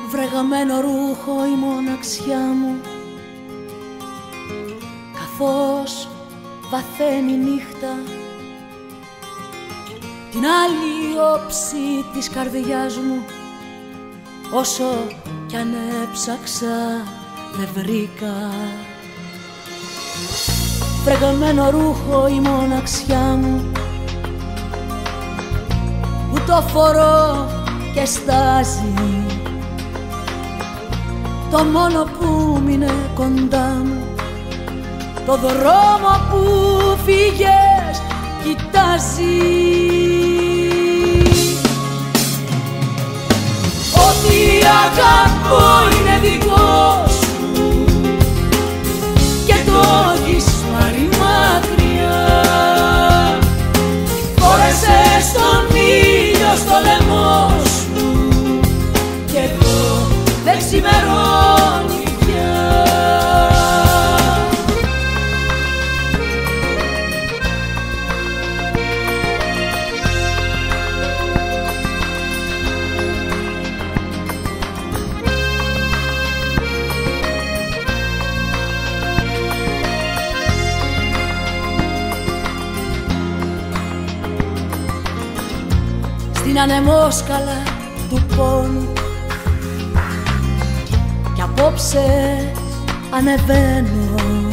βρεγαμένο ρούχο η μοναξιά μου, καθώς βαθαίνει νύχτα, την άλλη όψη της καρδιάς μου, όσο κι αν έψαξα δεν βρήκα. Βρεγαμένο ρούχο η μοναξιά μου, που το φορώ και στάζει, το μόνο που μείνε κοντά μου, το δρόμο που φύγες κοιτάζει. Ό,τι αγαπώ είναι δικό σου και το έχεις πάρει μακριά. Φόρεσες τον ήλιο στο λαιμό σου και εδώ δεν ξημερώνει πια. Στην ανεμόσκαλα του πόνου κι απόψε ανεβαίνω,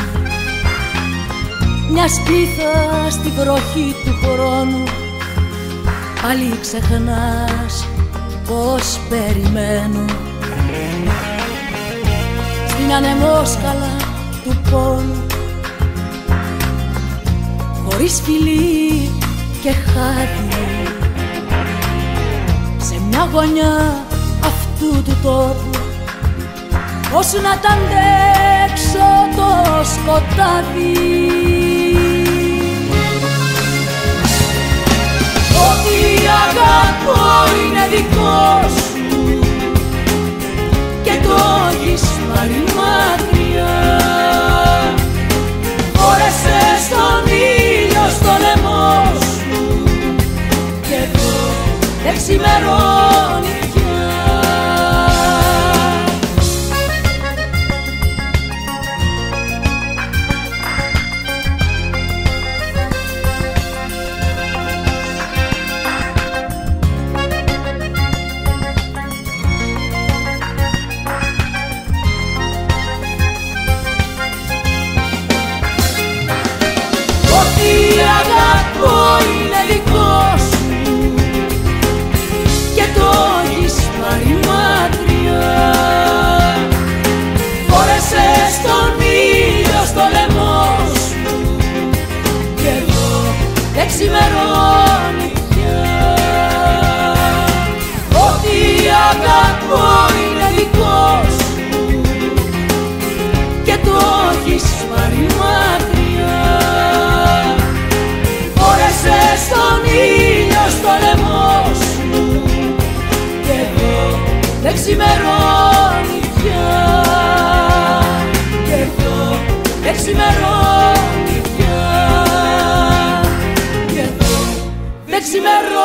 μια σπίθα στη βροχή του χρόνου. Πάλι ξεχνάς πως περιμένω. Στην ανεμόσκαλα του πόνου, χωρίς φιλί και χάδι, σε μια γωνιά αυτού του τόπου, ως να τ' αντέξω το σκοτάδι. Ό,τι αγαπώ είναι δικό σου και το έχεις πάρει μακριά. Φόρεσες τον ήλιο στο λαιμό σου και εδώ δεν ξημερώνει πια. Ό,τι αγαπώ είναι δικό σου και το έχεις πάρει μακριά. Φόρεσες τον ήλιο στο λαιμό σου και εδώ δεν ξημερώνει πια. Ό,τι αγαπώ είναι δικό σου και το έχεις πάρει μακριά. Φόρεσες τον ήλιο στο λαιμό σου και εδώ δεν ξημερώνει πια. Και εδώ δεν ξημερώνει πια. Και εδώ δεν ξημερώνει.